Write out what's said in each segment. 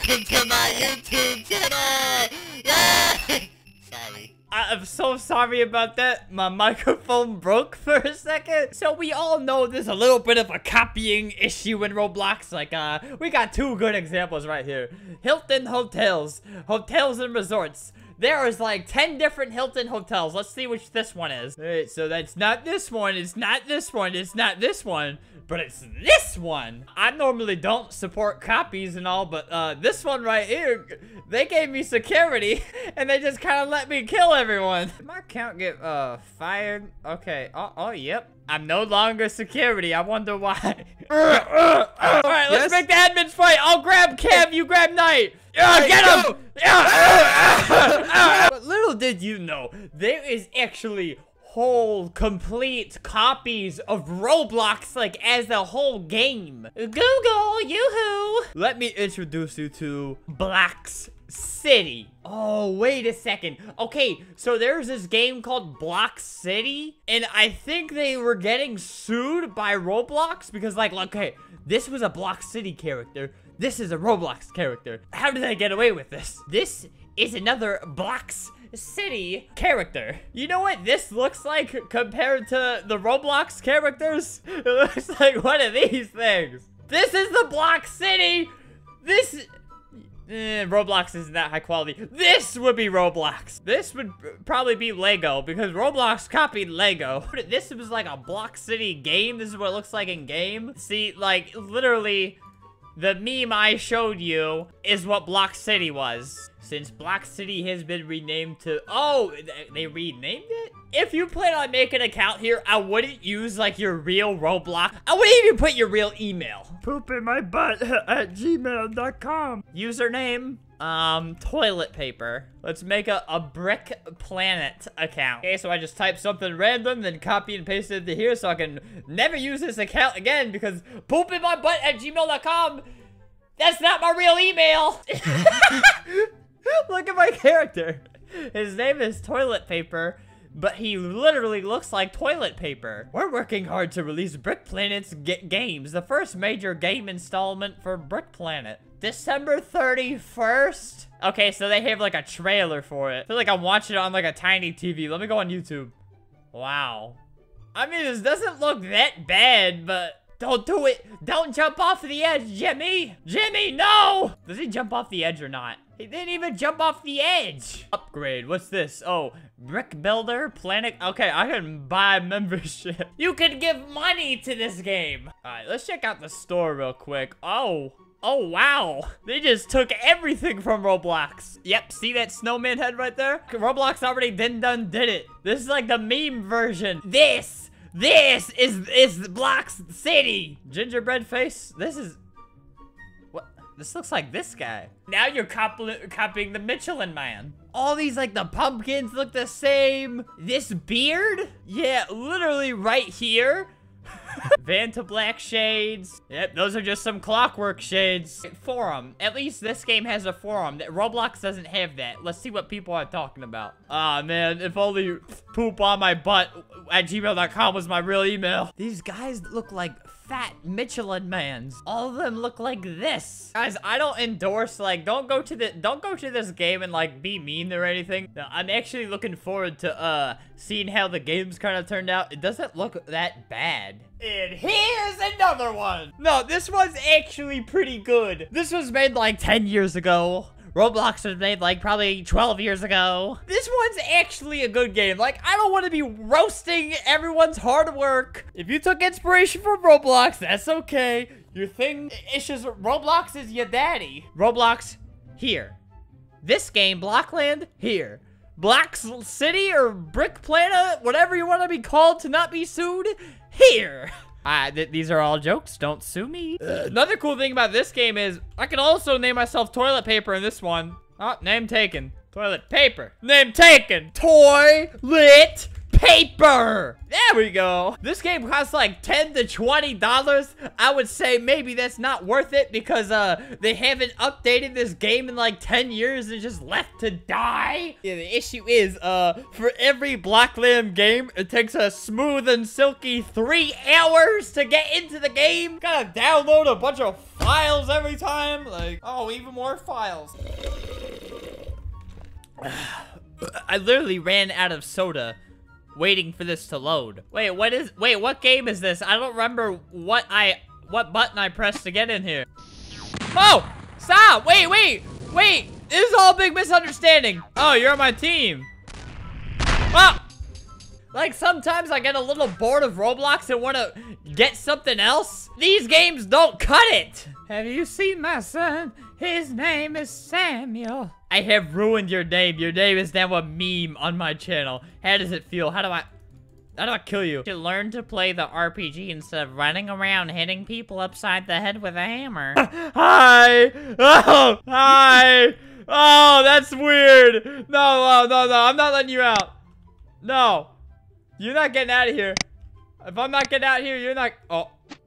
welcome to my YouTube channel! Yay! Sorry. I'm so sorry about that. My microphone broke for a second. So we all know there's a little bit of a copying issue in Roblox. Like, we got two good examples right here. Hilton hotels. Hotels and resorts. There is like 10 different Hilton hotels. Let's see which this one is. Alright, so that's not this one. It's not this one. It's not this one. But it's this one. I normally don't support copies and all, but this one right here, they gave me security and they just kind of let me kill everyone. Did my account get fired? Okay. Oh, yep. I'm no longer security. I wonder why. Alright, let's make the admins fight. I'll grab Kev, you grab Knight. Yeah, get him! Yeah. But little did you know, there is actually whole complete copies of Roblox, like, as a whole game. Google, yoo-hoo! Let me introduce you to Blox City. Oh, wait a second. Okay, so there's this game called Blox City, and I think they were getting sued by Roblox because, like, okay, this was a Blox City character. This is a Roblox character. How did they get away with this? This is another Blox City character. You know what this looks like compared to the Roblox characters? It looks like one of these things. This is the Blox City. This Roblox isn't that high quality. This would be Roblox. This would probably be Lego because Roblox copied Lego. This was like a Blox City game. This is what it looks like in game. See, like literally the meme I showed you is what Blox City was. Since Blox City has been renamed to... Oh, they renamed it? If you plan on making an account here, I wouldn't use, like, your real Roblox. I wouldn't even put your real email. Poop in my butt at gmail.com. Username, toilet paper. Let's make a Brick Planet account. Okay, so I just type something random, then copy and paste it into here so I can never use this account again because poop in my butt at gmail.com. That's not my real email. Look at my character. His name is Toilet Paper, but he literally looks like toilet paper. We're working hard to release Brick Planet's games, the first major game installment for Brick Planet. December 31st? Okay, so they have like a trailer for it. I feel like I'm watching it on like a tiny TV. Let me go on YouTube. Wow. I mean, this doesn't look that bad, but... Don't do it! Don't jump off the edge, Jimmy! Jimmy, no! Does he jump off the edge or not? He didn't even jump off the edge! Upgrade, what's this? Oh, Brick Builder, Planet... Okay, I can buy membership. You can give money to this game! Alright, let's check out the store real quick. Oh, wow. They just took everything from Roblox. Yep, see that snowman head right there? Roblox already did it. This is like the meme version. This is Blox City. Gingerbread face. This is... What? This looks like this guy. Now you're copying the Michelin Man. All these, like, the pumpkins look the same. This beard? Yeah, literally right here. Vanta black shades. Yep, those are just some clockwork shades. Forum. At least this game has a forum. Roblox doesn't have that. Let's see what people are talking about. Ah, man, if only poop on my butt at gmail.com was my real email. These guys look like fat Michelin mans. All of them look like this. Guys, I don't endorse, like, don't go to this game and, like, be mean or anything. No, I'm actually looking forward to, seeing how the game's kind of turned out. It doesn't look that bad. And here's another one. No, this one's actually pretty good. This was made, like, 10 years ago. Roblox was made, like, probably 12 years ago. This one's actually a good game. Like, I don't want to be roasting everyone's hard work. If you took inspiration from Roblox, that's okay. Your thing, it's just Roblox is your daddy. Roblox, here. This game, Blockland, here. Blox City or Brick Planet, whatever you want to be called to not be sued, here. These are all jokes. Don't sue me. Another cool thing about this game is I can also name myself Toilet Paper in this one. Oh, name taken. Toilet Paper. Name taken. Toilet paper. There we go. This game costs like $10 to $20. I would say maybe that's not worth it because they haven't updated this game in like 10 years and just left to die. Yeah, the issue is for every Blockland game, it takes a smooth and silky 3 hours to get into the game. Gotta download a bunch of files every time. Like, oh, even more files. I literally ran out of soda waiting for this to load. Wait, what game is this? I don't remember what button I pressed to get in here. Oh, stop, wait. This is all a big misunderstanding. Oh, you're on my team. Oh, like sometimes I get a little bored of Roblox and want to get something else. These games don't cut it. Have you seen my son? His name is Samuel. I have ruined your name. Your name is now a meme on my channel. How does it feel? How do I kill you? You should learn to play the RPG instead of running around hitting people upside the head with a hammer. Hi. Oh, hi. Oh, that's weird. No. I'm not letting you out. No. You're not getting out of here. If I'm not getting out of here, you're not. Oh.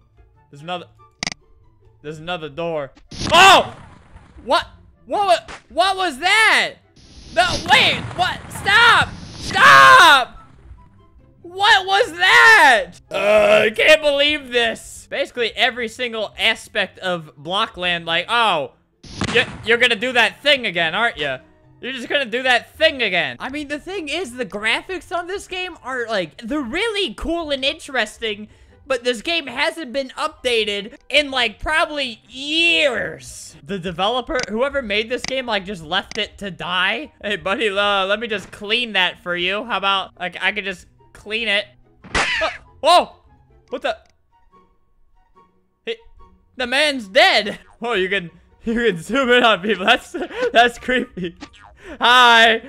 There's another door. Oh! What was that? No, wait, what? Stop! What was that? I can't believe this. Basically, every single aspect of Blockland, like, oh, you're gonna do that thing again, aren't you? You're just gonna do that thing again. I mean, the thing is, the graphics on this game are, like, they're really cool and interesting, but this game hasn't been updated in, like, probably years. The developer, whoever made this game, like, just left it to die. Hey, buddy, let me just clean that for you. How about, like, I could just clean it. Oh, whoa! What the? Hey, the man's dead. Oh, you can zoom in on people. That's creepy. Hi.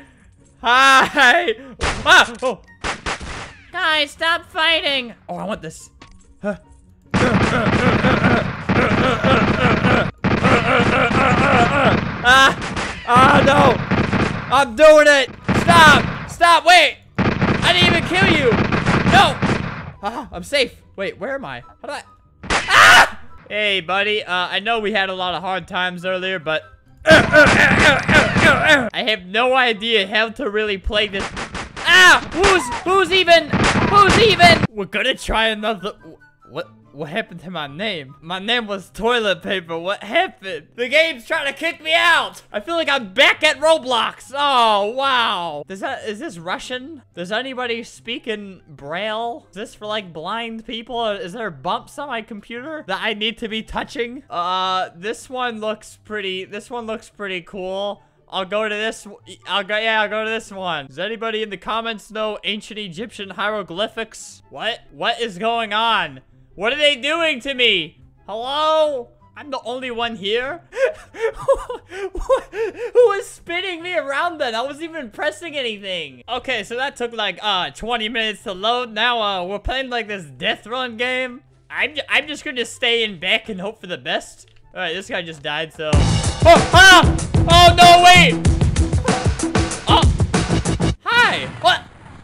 Ah, oh. Guys, stop fighting. Oh, I want this. No. I'm doing it. Stop, wait. I didn't even kill you. No. I'm safe. Wait, where am I? How do I? Ah! Hey, buddy. I know we had a lot of hard times earlier, but I have no idea how to really play this. Ah! Who's even? We're gonna try another. What happened to my name? My name was Toilet Paper. What happened? The game's trying to kick me out. I feel like I'm back at Roblox. Oh, wow. Is this Russian? Does anybody speak in Braille? Is this for like blind people? Is there bumps on my computer that I need to be touching? This one looks pretty cool. I'll go to this one. Does anybody in the comments know ancient Egyptian hieroglyphics? What is going on? What are they doing to me? Hello? I'm the only one here? Who was spinning me around then? I wasn't even pressing anything. Okay, so that took like 20 minutes to load. Now we're playing like this death run game. I'm just gonna stay in back and hope for the best. Alright, this guy just died, so. Oh no, wait! Oh! Hi! What?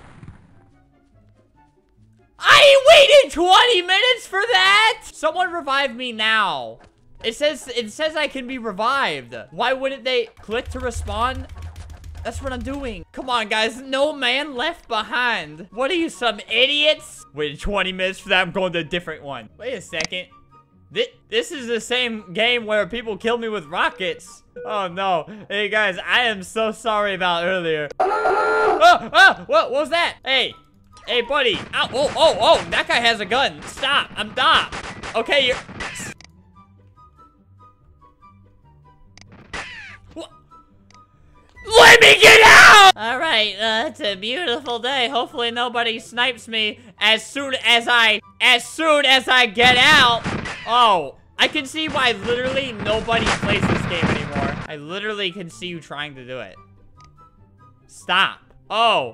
I waited 20 minutes for that? Someone revive me now. It says I can be revived. Why wouldn't they click to respawn? That's what I'm doing. Come on, guys. No man left behind. What are you, some idiots? Waited 20 minutes for that. I'm going to a different one. Wait a second. This is the same game where people killed me with rockets. Oh, no. Hey, guys. I am so sorry about earlier. What was that? Hey, buddy. Ow, oh, that guy has a gun. Stop. Okay, you're... Let me get out! Alright, it's a beautiful day. Hopefully nobody snipes me as soon as I get out. Oh, I can see why literally nobody plays this game anymore. I literally can see you trying to do it. Stop. Oh.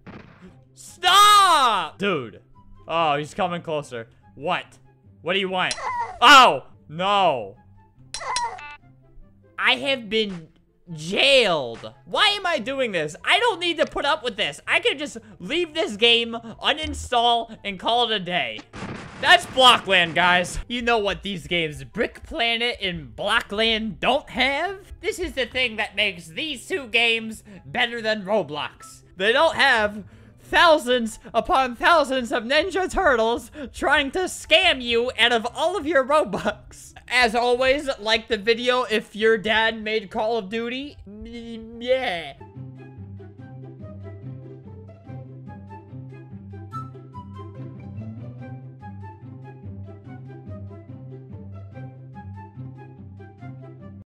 Stop! Dude. Oh, he's coming closer. What? What do you want? Oh! No. I have been jailed. Why am I doing this? I don't need to put up with this. I can just leave this game, uninstall, and call it a day. That's Blockland, guys. You know what these games, Brick Planet and Blockland, don't have? This is the thing that makes these two games better than Roblox. They don't have thousands upon thousands of Ninja Turtles trying to scam you out of all of your Robux. As always, like the video if your dad made Call of Duty. Yeah.